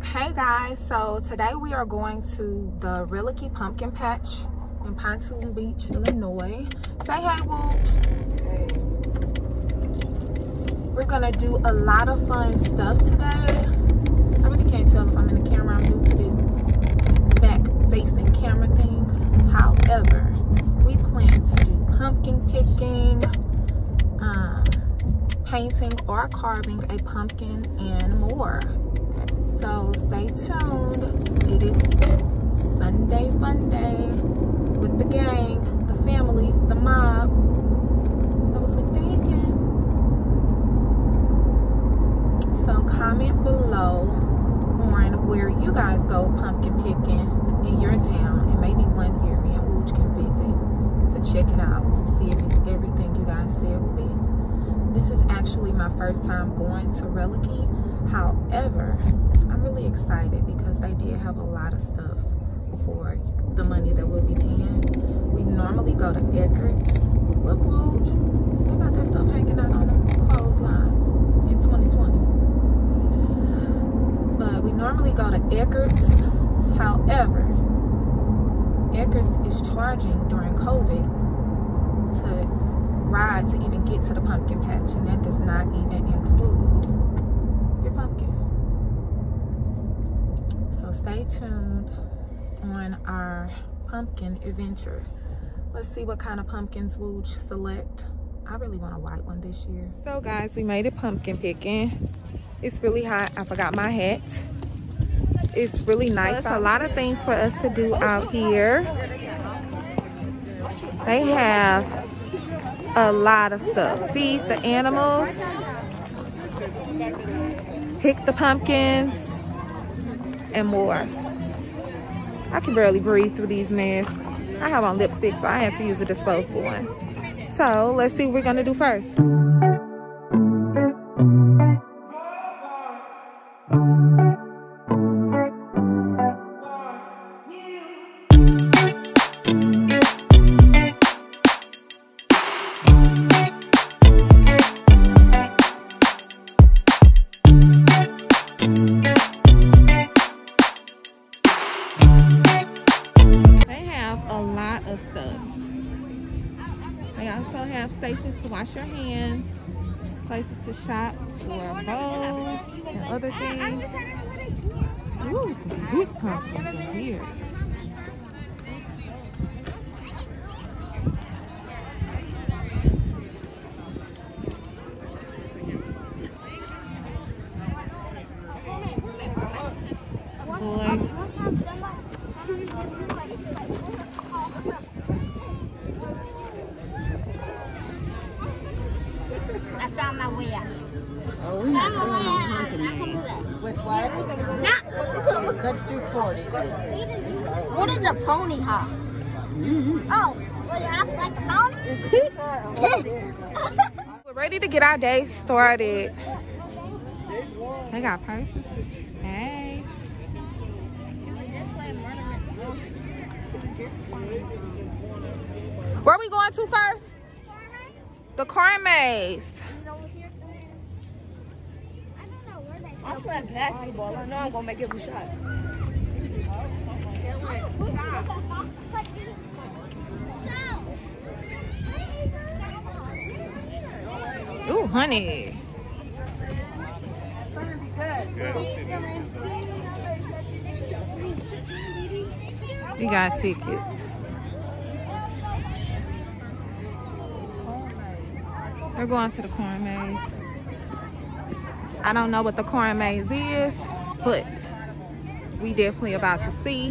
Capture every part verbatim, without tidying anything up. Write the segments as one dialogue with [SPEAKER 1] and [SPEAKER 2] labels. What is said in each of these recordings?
[SPEAKER 1] Hey guys, so today we are going to the Relicky Pumpkin Patch in Pontoon Beach, Illinois. Say hey, Wooch. Hey. We're gonna do a lot of fun stuff today. I really can't tell if I'm in the camera. I'm new to this back facing camera thing. However, we plan to do pumpkin picking, um, painting or carving a pumpkin, and more. So stay tuned. It is Sunday fun day with the gang, the family, the mob. That was what thinking. So comment below on where you guys go pumpkin picking in your town, and maybe one year me and Wooch can visit to check it out to see if it's everything you guys said it would be. This is actually my first time going to Relicky. However, I'm really excited because they did have a lot of stuff for the money that we'll be paying. We normally go to Eckerd's. Look, Wooch, they got that stuff hanging out on them clotheslines in twenty twenty. But we normally go to Eckerd's. However, Eckerd's is charging during COVID to ride to even get to the pumpkin patch, and that does not even include your pumpkin. So stay tuned on our pumpkin adventure. Let's see what kind of pumpkins we'll select. I really want a white one this year. So guys, we made it pumpkin picking. It's really hot. I forgot my hat. It's really nice. There's a lot of things for us to do out here. They have a lot of stuff. Feed the animals, pick the pumpkins, and more. I can barely breathe through these masks. I have on lipstick, so I had to use a disposable one. So let's see what we're gonna do first. They also have stations to wash your hands, places to shop for bows and other things. Ooh, big pumpkins in here. Boys.
[SPEAKER 2] I found my way out.
[SPEAKER 3] Oh, we're not doing no hunting maze. With what? Let's do forty.
[SPEAKER 2] What is a pony hop?
[SPEAKER 3] Mm-hmm.
[SPEAKER 2] Oh, well, you have like a pony?
[SPEAKER 1] We're ready to get our day started. They got purses. Hey. Where we going to first? The corn maze.
[SPEAKER 2] I'm playing basketball. I know I'm gonna make every shot.
[SPEAKER 1] Ooh, honey. We got tickets. We're going to the corn maze. I don't know what the corn maze is, but we definitely about to see.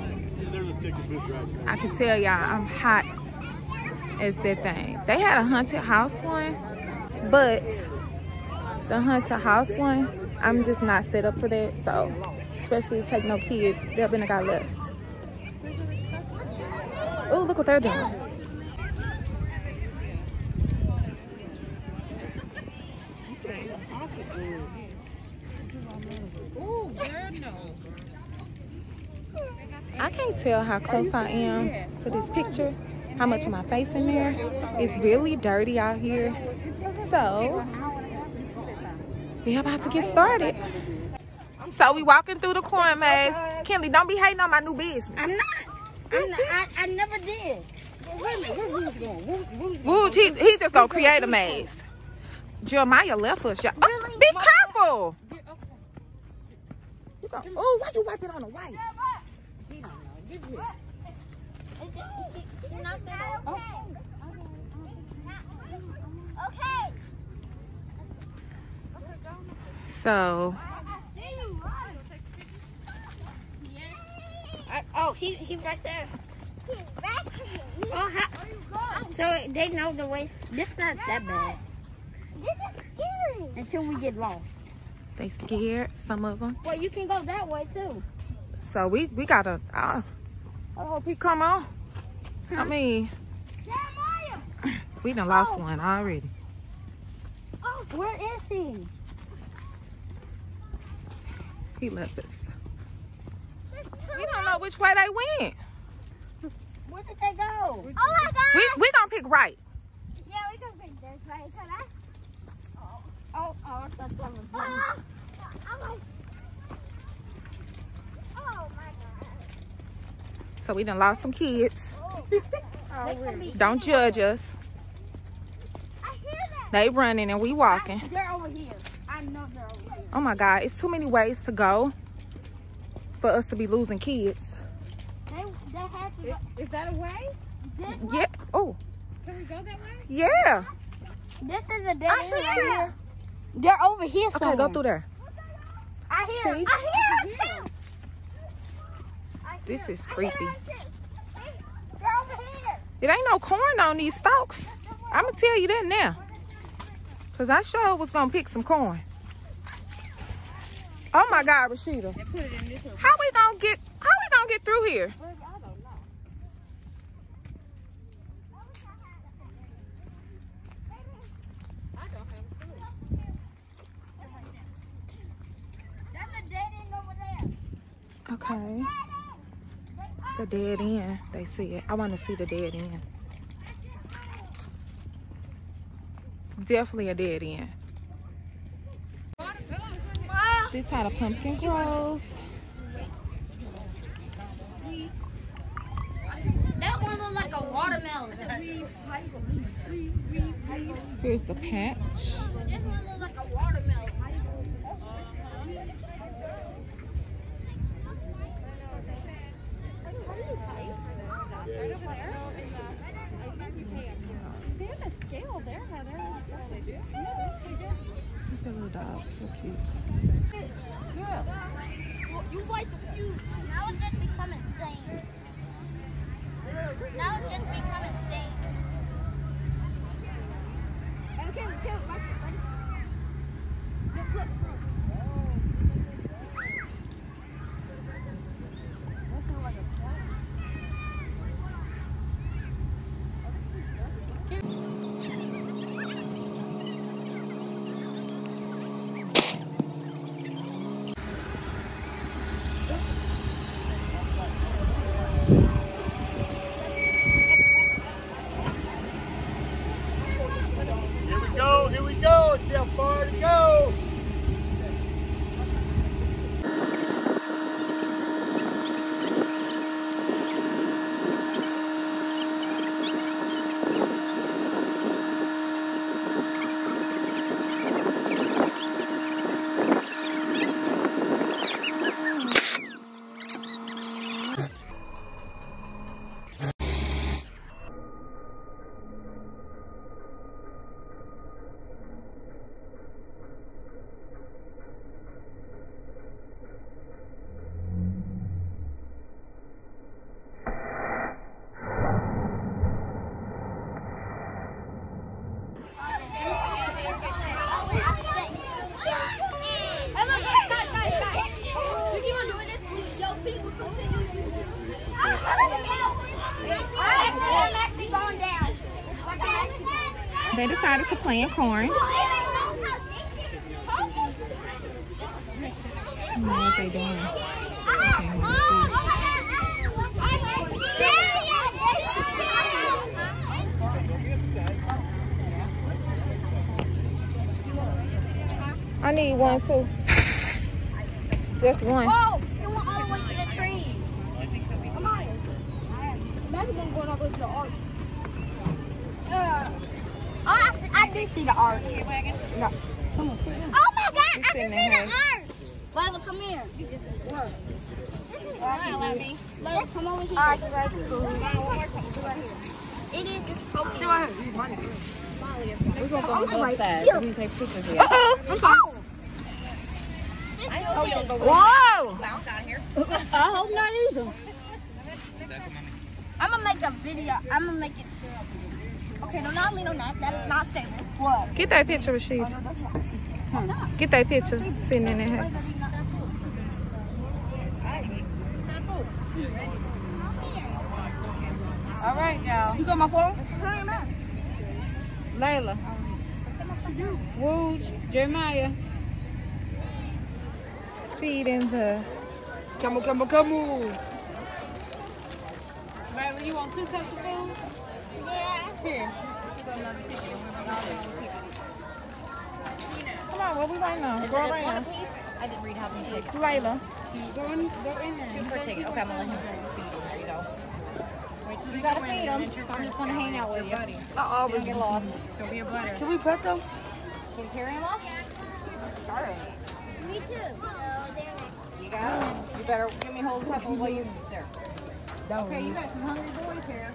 [SPEAKER 1] I can tell y'all I'm hot as that thing. They had a haunted house one, but the haunted house one, I'm just not set up for that. So, especially to take no kids, they've been a guy left. Oh, look what they're doing. I can't tell how close I am to this picture, how much of my face in there. It's really dirty out here. So, we're about to get started. So we walking through the corn maze. Kinley, don't be hating on my new business.
[SPEAKER 3] I'm not. I'm not. I, I never did. Wait a minute. Where's Woods going? Woods,
[SPEAKER 1] Woods, he, he just gonna create a maze. Jeremiah left us, y'all. Oh, be careful. Oh, why you wipe it on the white?
[SPEAKER 3] He don't know. Get rid.
[SPEAKER 2] Okay.
[SPEAKER 1] So.
[SPEAKER 3] I, oh, he he's right there.
[SPEAKER 2] He's back here.
[SPEAKER 3] Oh, how, so they know the way. This is not that bad.
[SPEAKER 2] This is scary.
[SPEAKER 3] Until we get lost.
[SPEAKER 1] They scared, some of them.
[SPEAKER 3] Well, you can go that way too.
[SPEAKER 1] So we we gotta. Uh, I hope he come on. I mean,
[SPEAKER 2] Jeremiah.
[SPEAKER 1] we done lost
[SPEAKER 3] Oh.
[SPEAKER 1] one already.
[SPEAKER 3] Oh, where is he?
[SPEAKER 1] He left us. We don't know which way they went.
[SPEAKER 3] Where did they go?
[SPEAKER 2] Oh my God.
[SPEAKER 1] We we gonna pick right.
[SPEAKER 2] Yeah, we can pick this right. Can I?
[SPEAKER 3] Oh, oh, I thought that was them.
[SPEAKER 2] Ah, I'm like, oh my God.
[SPEAKER 1] So we done lost some kids.
[SPEAKER 2] Oh,
[SPEAKER 3] Oh, really?
[SPEAKER 1] Don't judge us.
[SPEAKER 2] I hear that.
[SPEAKER 1] They running and we walking.
[SPEAKER 3] They're over here. I know they're over here.
[SPEAKER 1] Oh my God, it's too many ways to go for us to be losing kids.
[SPEAKER 3] They, they had to go.
[SPEAKER 4] Is that a way?
[SPEAKER 3] This,
[SPEAKER 1] Yeah. Oh,
[SPEAKER 4] Can we go that way?
[SPEAKER 1] yeah.
[SPEAKER 3] this is a dead
[SPEAKER 1] I
[SPEAKER 3] end right
[SPEAKER 1] hear it.
[SPEAKER 3] here. They're over here
[SPEAKER 1] Okay,
[SPEAKER 3] somewhere.
[SPEAKER 1] go through there.
[SPEAKER 3] I hear
[SPEAKER 1] See?
[SPEAKER 3] it.
[SPEAKER 2] I hear it too. I hear
[SPEAKER 1] This
[SPEAKER 2] it.
[SPEAKER 1] is
[SPEAKER 2] I hear
[SPEAKER 1] creepy.
[SPEAKER 2] it too. See? They're over here.
[SPEAKER 1] It ain't no corn on these stalks. I'm gonna tell you that now. Cause I sure was gonna pick some corn. Oh my God, Rashida.
[SPEAKER 4] And put it in this one.
[SPEAKER 1] How we gonna get, how we gonna get through here?
[SPEAKER 3] I don't know.
[SPEAKER 4] I don't have a clue.
[SPEAKER 2] There's a dead end over there.
[SPEAKER 1] Okay. It's a dead end. They see it. I wanna see the dead end. Definitely a dead end. This how the pumpkin grows.
[SPEAKER 3] That one looks like a watermelon.
[SPEAKER 1] Here's the patch.
[SPEAKER 3] This one looks like a watermelon.
[SPEAKER 4] Right over there. They have a scale there, Heather. Oh, they do? Yeah, they do.
[SPEAKER 1] Look at the little dog. So cute.
[SPEAKER 3] Well, you light the fuse. Now it's just become insane. Now it's just become insane. Okay, okay, watch it, buddy. Look, look, look. That sounds like a sound.
[SPEAKER 5] Here we go, here we go. See how far to go.
[SPEAKER 1] They decided to plant corn. I don't know what they doing. I need one too. Just one.
[SPEAKER 2] Whoa! It went all the way to the tree. Come on. Imagine them going all the way to the arch. Uh, oh, I, I did see the arch. No. Come on. Oh my God! I can see the arch. Lila, come here. This is work. This is right, let me. Lila, come over here. All right, right here. It is. It's okay. Right here.
[SPEAKER 3] We're going to go on both sides. We're going to take pictures here.
[SPEAKER 1] Uh-oh.
[SPEAKER 2] I'm sorry.
[SPEAKER 1] Whoa!
[SPEAKER 3] I hope not either.
[SPEAKER 2] I'm gonna make a video. I'm gonna make it. Okay, no, not lean on that. That is not stable. What?
[SPEAKER 1] Get that picture, Rashid. Get that picture sitting in there.
[SPEAKER 3] All right, y'all.
[SPEAKER 2] You got my phone?
[SPEAKER 3] Layla. Woo, Jeremiah.
[SPEAKER 1] Feeding the.
[SPEAKER 2] Come on, come on, come on.
[SPEAKER 3] Layla, you want two cups of food?
[SPEAKER 2] Yeah.
[SPEAKER 3] Here.
[SPEAKER 1] Come on, what we waiting on? Go around.
[SPEAKER 3] I didn't read how many tickets.
[SPEAKER 1] Layla.
[SPEAKER 3] Go in, go in there. Two per ticket. Okay, I'm going to let him feed you. There you go. You gotta feed them. I'm just gonna hang out with you.
[SPEAKER 1] Uh-oh,
[SPEAKER 3] Don't get lost.
[SPEAKER 5] Don't be a butter.
[SPEAKER 1] Can we pet them?
[SPEAKER 3] Can you carry him off? Sorry.
[SPEAKER 2] Me too. So they're next.
[SPEAKER 3] You got it. You better give me a whole couple while you're there. Okay, you got some hungry boys here.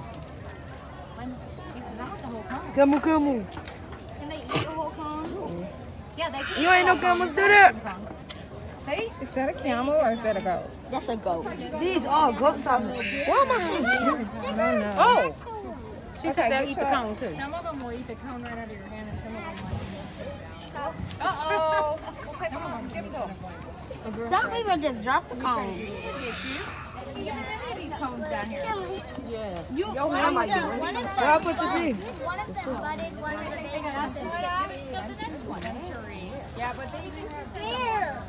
[SPEAKER 3] He says, I want the whole cone.
[SPEAKER 1] Come on, come on.
[SPEAKER 2] Can they eat the whole cone?
[SPEAKER 3] Yeah, they can.
[SPEAKER 1] You ain't no camels do that.
[SPEAKER 3] See?
[SPEAKER 1] Is that a camel or is that a goat?
[SPEAKER 2] That's a goat.
[SPEAKER 3] These are goats on this.
[SPEAKER 1] Why am I seeing I don't know.
[SPEAKER 3] Oh! She
[SPEAKER 1] Okay,
[SPEAKER 3] said they'll
[SPEAKER 1] good
[SPEAKER 3] eat the
[SPEAKER 1] try.
[SPEAKER 3] cone too.
[SPEAKER 5] Some of them will eat the cone right out of your hand, and some of them won't.
[SPEAKER 3] Uh-oh! Okay, come on, give it to them.
[SPEAKER 2] Some people just drop the cone.
[SPEAKER 5] These cones down here.
[SPEAKER 3] Yeah.
[SPEAKER 2] You, one of them, one of them,
[SPEAKER 1] Where I put the big?
[SPEAKER 2] one of them butted, one of the big ones.
[SPEAKER 5] The next one. Three. Yeah, but they
[SPEAKER 2] There.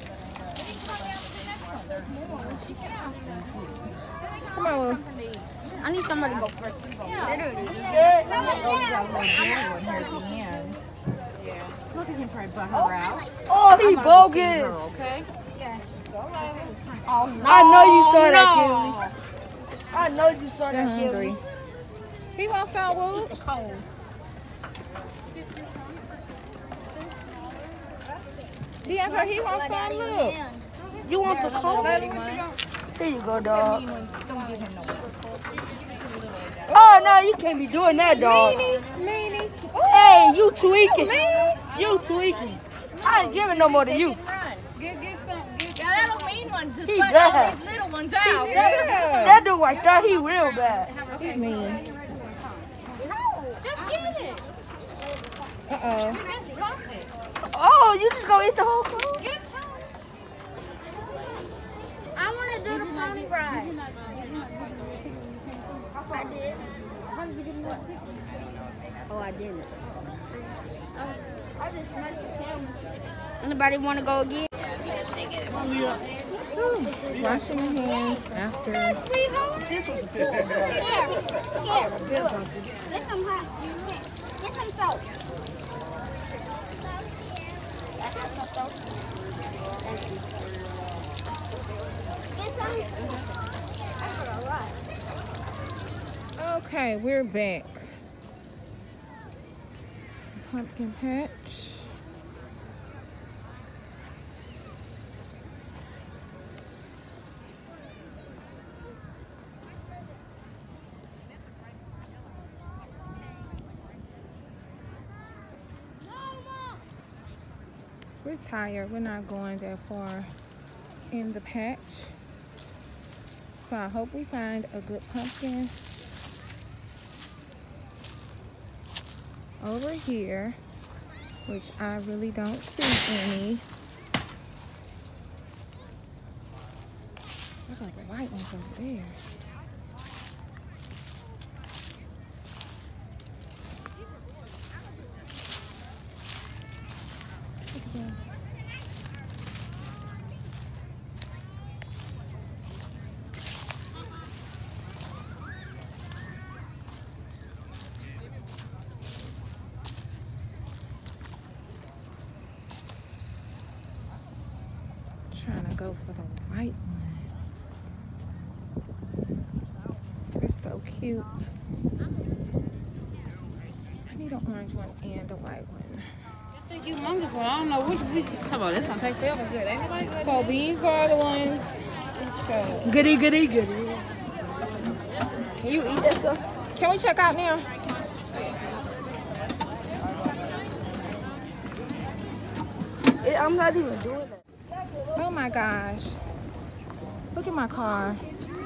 [SPEAKER 1] Come on, Will.
[SPEAKER 2] I need somebody to go first. Literally.
[SPEAKER 3] Look at him trying to butt her out.
[SPEAKER 1] Oh, he
[SPEAKER 3] bogus. Okay?
[SPEAKER 2] Oh, no.
[SPEAKER 1] I know you saw that,
[SPEAKER 2] no.
[SPEAKER 1] Kelly. I know you saw that, hungry. He wants some wood. DeAndre, he wants some. Look. You want the cold? Here you go, dog. Oh no, you can't be doing that, dog. Meanie, meanie. Hey, you tweaking? You tweaking? I ain't giving no more to you.
[SPEAKER 3] Get, get some. Get,
[SPEAKER 5] Yeah, that don't mean one to
[SPEAKER 1] He
[SPEAKER 5] put
[SPEAKER 1] bad.
[SPEAKER 5] all these little ones out.
[SPEAKER 1] Yeah. That dude right there, he real bad. He's mean.
[SPEAKER 2] No, just get it.
[SPEAKER 1] Uh oh.
[SPEAKER 2] Just drop it.
[SPEAKER 1] Oh, you just gonna eat the whole food?
[SPEAKER 2] Get it. I want to do the pony ride. I did. Oh, I didn't. I just smelled the camera. Anybody want to go again?
[SPEAKER 1] Washing your hands after.
[SPEAKER 2] Here, here, look. Get some hot. Get some soap.
[SPEAKER 1] Okay, we're back. Pumpkin patch. We're tired. We're not going that far in the patch. So I hope we find a good pumpkin over here, which I really don't see any. I got the white ones over there. Look at that. Trying go for the white one. They're so cute. I need an orange one and a white one.
[SPEAKER 3] I think humongous one. I don't know which we come on. This gonna take forever. Good. Ain't nobody good.
[SPEAKER 1] So these are the ones. So,
[SPEAKER 2] Goody, goody, goody. Can you eat that stuff?
[SPEAKER 1] can we check out now?
[SPEAKER 2] It, I'm not even doing that.
[SPEAKER 1] Oh my gosh. Look at my car.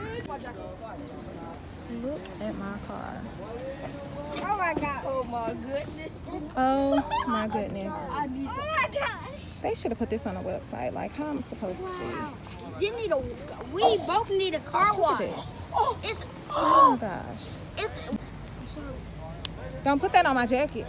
[SPEAKER 1] Look at my car.
[SPEAKER 2] Oh my god. Oh my goodness.
[SPEAKER 1] Oh my goodness.
[SPEAKER 2] I need to. Oh my gosh.
[SPEAKER 1] They should have put this on a website. Like, how am I supposed to see?
[SPEAKER 2] You need a. We both need a car
[SPEAKER 1] Look
[SPEAKER 2] wash.
[SPEAKER 1] at this.
[SPEAKER 2] Oh, it's.
[SPEAKER 1] Oh my gosh.
[SPEAKER 2] It's. I'm sorry.
[SPEAKER 1] Don't put that on my jacket.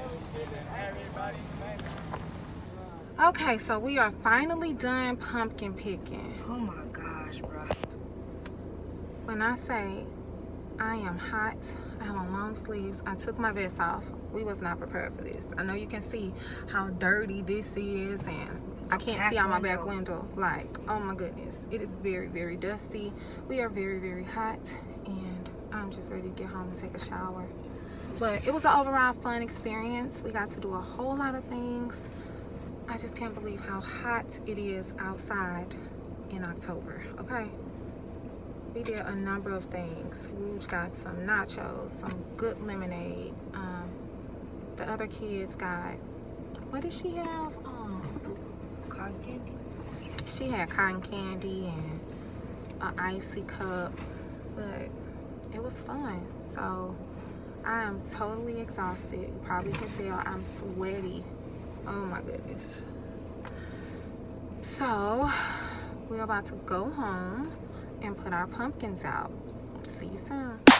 [SPEAKER 1] Okay, so we are finally done pumpkin picking.
[SPEAKER 2] Oh my gosh, bro.
[SPEAKER 1] When I say I am hot, I have on long sleeves. I took my vest off. We was not prepared for this. I know you can see how dirty this is, and I can't see out my back window. Like, oh my goodness. It is very, very dusty. We are very, very hot, and I'm just ready to get home and take a shower. But it was an overall fun experience. We got to do a whole lot of things. I just can't believe how hot it is outside in October, okay? We did a number of things. We got some nachos, some good lemonade. Um, the other kids got, what did she have? Um,
[SPEAKER 2] Cotton candy.
[SPEAKER 1] she had cotton candy and an icy cup, but it was fun. So I am totally exhausted. You probably can tell I'm sweaty. Oh my goodness. So we're about to go home and put our pumpkins out. See you soon.